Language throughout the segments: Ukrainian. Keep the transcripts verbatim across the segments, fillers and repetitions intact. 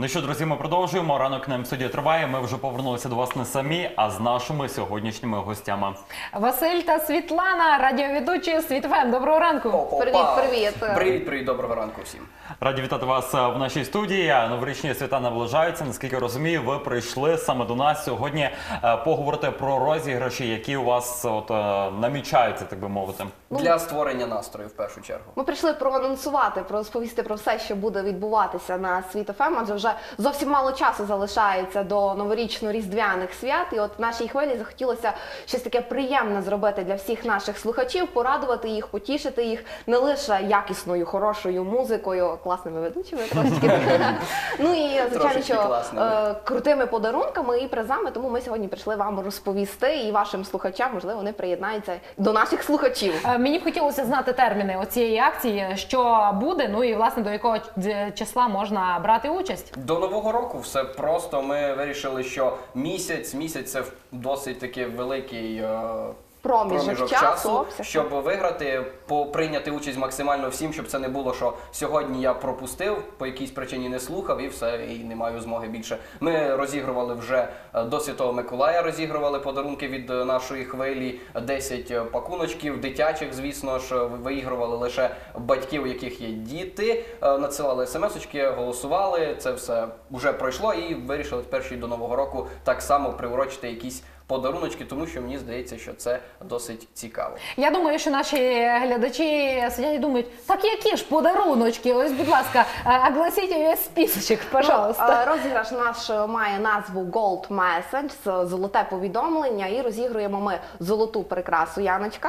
Ну що, друзі, ми продовжуємо. Ранок на М-студії триває. Ми вже повернулися до вас не самі, а з нашими сьогоднішніми гостями. Василь та Світлана, радіоведучі Світ ФМ. Доброго ранку. Опа. Привіт, привіт. Привіт, привіт, доброго ранку всім. Раді вітати вас в нашій студії. Новорічні свята наближаються. Наскільки розумію, ви прийшли саме до нас сьогодні поговорити про розіграші, які у вас от, намічаються, так би мовити. Для створення настрою, в першу чергу. Ми прийшли проанонсувати, розповісти про все, що буде відбуватися на Світ ФМ, адже вже зовсім мало часу залишається до новорічно-різдвяних свят. І от в нашій хвилі захотілося щось таке приємне зробити для всіх наших слухачів, порадувати їх, потішити їх не лише якісною, хорошою музикою, класними ведучими трошки, ну і, звичайно, що е, крутими подарунками і призами. Тому ми сьогодні прийшли вам розповісти і вашим слухачам, можливо, вони приєднаються до наших слухачів. Мені б хотілося знати терміни оцієї акції, що буде, ну і, власне, до якого числа можна брати участь. До Нового року все просто. Ми вирішили, що місяць, місяць – це досить такий великий е, Проміжок, проміжок часу, часу, обсяг. щоб виграти, по, прийняти участь максимально всім, щоб це не було, що сьогодні я пропустив, по якійсь причині не слухав і все, і не маю змоги більше. Ми розігрували вже до Святого Миколая, розігрували подарунки від нашої хвилі, десять пакуночків, дитячих, звісно ж, виігрували лише батьків, у яких є діти, надсилали смс-очки, голосували, це все вже пройшло і вирішили тепер ще й до Нового року так само приурочити якісь подаруночки, тому що мені здається, що це досить цікаво. Я думаю, що наші глядачі сидять і думають, так які ж подаруночки? Ось, будь ласка, огласіть весь списочок, пожалуйста. Ну, розіграш наш має назву Gold Message, золоте повідомлення, і розігруємо ми золоту прикрасу. Яночка.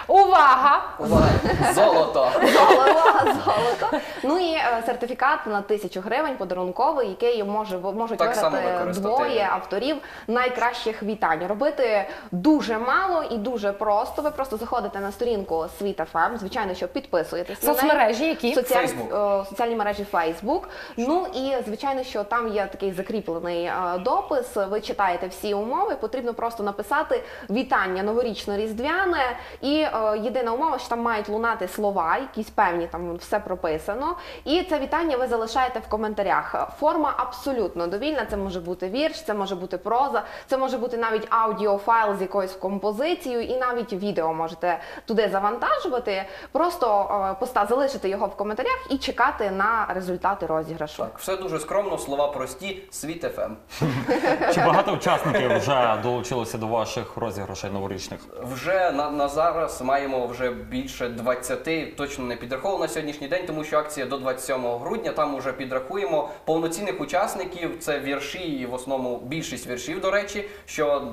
Увага! Увага! Золото! Золото, золото. Ну і е, сертифікат на тисячу гривень подарунковий, який може, можуть Так само виграти використати. двоє авторів найкращих вітань. Робити дуже мало і дуже просто. Ви просто заходите на сторінку Світ ФМ, звичайно, що підписуєтесь на неї. Соцмережі які? Соціаль... Facebook. е, соціальні мережі Facebook. Ну і, звичайно, що там є такий закріплений е, допис. Ви читаєте всі умови. Потрібно просто написати вітання новорічно-різдвяне. І е, єдина умова, що там мають лунати слова, якісь певні, там все прописано. І це вітання ви залишаєте в коментарях. Форма абсолютно довільна. Це може бути вірш, це може бути проза, це може бути навіть аудіофайл з якоюсь композицією, і навіть відео можете туди завантажувати. Просто е, поста залишити його в коментарях і чекати на результати розіграшу. Так, все дуже скромно, слова прості, Світ ФМ. Чи багато учасників вже долучилося до ваших розіграшей новорічних? Вже на, на зараз маємо вже більше двадцяти, точно не підраховував на сьогоднішній день, тому що акція до двадцять сьомого грудня, там вже підрахуємо повноцінних учасників, це вірші і в основному більшість віршів, до речі, що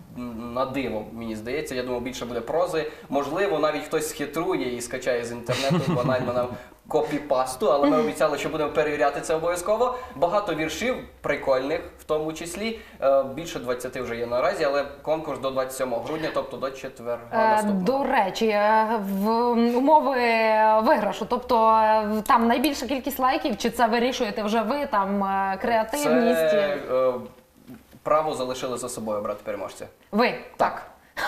на диво, мені здається, я думаю, більше буде прози. Можливо, навіть хтось схитрує і скачає з інтернету банально нам копі-пасту, але ми обіцяли, що будемо перевіряти це обов'язково. Багато віршів, прикольних в тому числі. Більше двадцяти вже є наразі, але конкурс до двадцять сьомого грудня, тобто до четверга наступного. До речі, в умови виграшу, тобто там найбільша кількість лайків, чи це вирішуєте вже ви, там креативність? Це е, право залишили за собою обрати переможця. Ви? Так.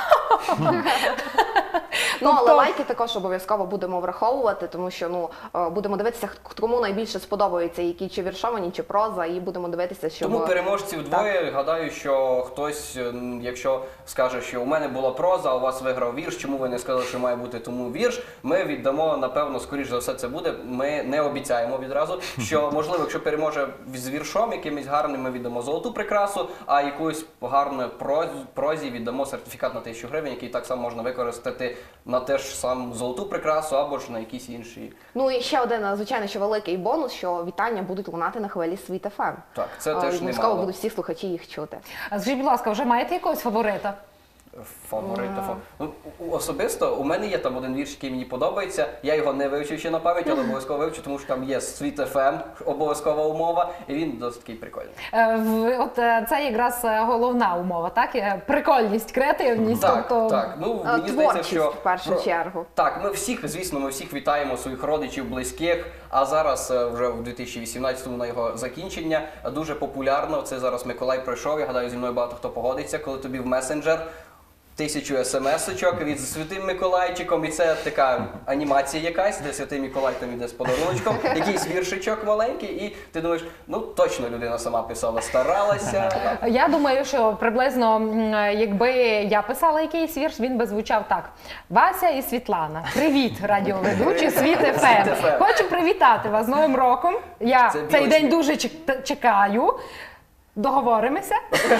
Ну, але лайки також обов'язково будемо враховувати, тому що ну будемо дивитися, кому найбільше сподобаються, які чи віршовані, чи проза, і будемо дивитися, що... Тому переможців двоє. Гадаю, що хтось, якщо скаже, що у мене була проза, а у вас виграв вірш, чому ви не сказали, що має бути тому вірш, ми віддамо, напевно, скоріш за все це буде. Ми не обіцяємо відразу, що, можливо, якщо переможе з віршом якимось гарним, ми віддамо золоту прикрасу, а якусь гарну прозі віддамо сертифікат на тисячу гривень, який так само можна використати на те ж саму золоту прикрасу або ж на якісь інші. Ну і ще один, звичайно, що великий бонус, що вітання будуть лунати на хвилі Світ ФМ. Так, це теж Обов'язково немало. будуть всі слухачі їх чути. Скажіть, будь ласка, вже маєте якогось фаворита? Фаворита. Фа... Ну, особисто у мене є там один вірш, який мені подобається. Я його не вивчив ще на пам'ять, але обов'язково вивчу, тому що там є Світ ФМ, обов'язкова умова, і він досить такий прикольний. Е, от е, це якраз головна умова, так? Е, Прикольність, креативність. Так, тобто... так. Ну, А, мені здається, творчість, що... в першу про- чергу. Так, ми всіх, звісно, ми всіх вітаємо своїх родичів, близьких, а зараз е, вже в дві тисячі вісімнадцятому на його закінчення дуже популярно. Це зараз Миколай пройшов, я гадаю, зі мною багато хто погодиться, коли тобі в месенджер тисячу смс-очок від Святим Миколайчиком, і це така анімація якась, де Святий Миколай там іде з подаруночком, якийсь віршичок маленький, і ти думаєш, ну точно людина сама писала, старалася. Я думаю, що приблизно, м, якби я писала якийсь вірш, він би звучав так. Вася і Світлана, привіт, радіоведучі Світ еф ем. Світ еф ем. Хочу привітати вас з Новим роком. Я Це цей білочка. день дуже чек- чекаю. Договоримося.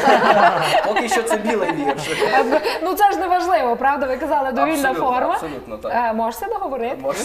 Поки що це білий вірш. Ну це ж не важливо, правда? Ви казали довільна Абсолютно, форма. абсолютно так. Е, Можете договорити? Може.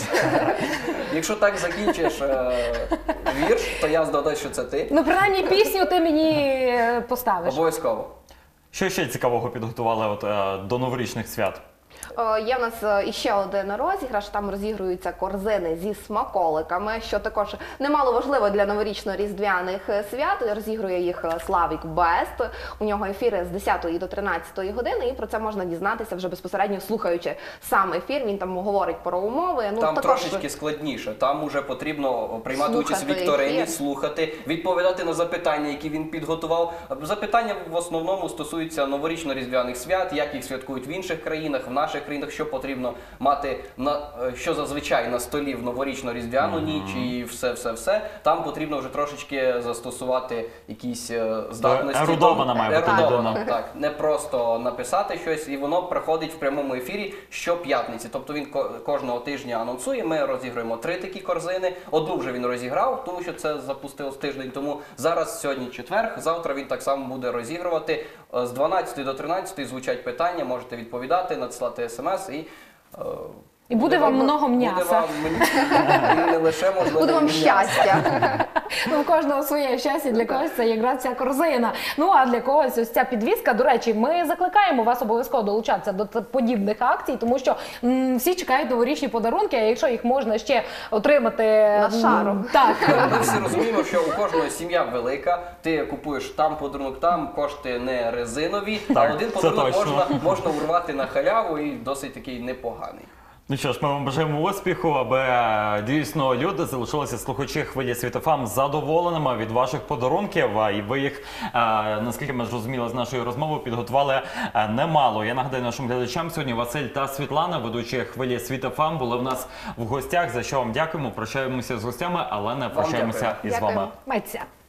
Якщо так закінчиш е, вірш, то я здогадаю, що це ти. Ну, принаймні, пісню ти мені е, поставиш. Обов'язково. Що ще цікавого підготували от, е, до новорічних свят? Е, Є в нас е, іще один розіграш, там розігруються корзини зі смаколиками, що також немало важливо для новорічно-різдвяних е, свят. Розігрує їх е, Славік Бест. У нього ефіри з десятої до тринадцятої години, і про це можна дізнатися вже безпосередньо слухаючи сам ефір. Він там говорить про умови. Ну, Там також... трошечки складніше. Там уже потрібно приймати Слухати участь в вікторині, ефір. слухати, відповідати на запитання, які він підготував. Запитання в основному стосуються новорічно-різдвяних свят, як їх святкують в інших країнах, в наших країнах, що потрібно мати на що зазвичай на столі в новорічно-різдвяну ніч і все-все-все. Там потрібно вже трошечки застосувати якісь е, здатності. Ерудована має бути Ерудована, людина. так. Не просто написати щось, і воно проходить в прямому ефірі щоп'ятниці. Тобто він ко- кожного тижня анонсує, ми розігруємо три такі корзини. Одну вже він розіграв, тому що це запустилось тиждень тому. Зараз сьогодні четверг, завтра він так само буде розігрувати. Е, З дванадцятої до тринадцятої звучать питання, можете відповідати, надсилати смс і... е, І буде вам много Буде м'яса. вам м- не лише можливо Буде вам м'ясо. щастя. Ну, в кожного своє щастя, для когось це якраз ця корзина. Ну, а для когось ось ця підвіска. До речі, ми закликаємо вас обов'язково долучатися до т- подібних акцій, тому що м, всі чекають новорічні подарунки, а якщо їх можна ще отримати... На м, шару. Так. Ми всі розуміємо, що у кожної сім'я велика, ти купуєш там подарунок, там кошти не резинові, Так, а один це подарунок точно. можна, можна урвати на халяву і досить такий непоганий. Ну що ж, ми вам бажаємо успіху, аби е, дійсно люди залишилися слухачі хвилі Світ еф ем задоволеними від ваших подарунків. А, І ви їх, е, наскільки ми зрозуміли з нашої розмови, підготували е, немало. Я нагадаю нашим глядачам, сьогодні Василь та Світлана, ведучі хвилі Світ еф ем, були в нас в гостях, за що вам дякуємо. Прощаємося з гостями, але не прощаємося дякую. із Дякуємо. вами. Митця.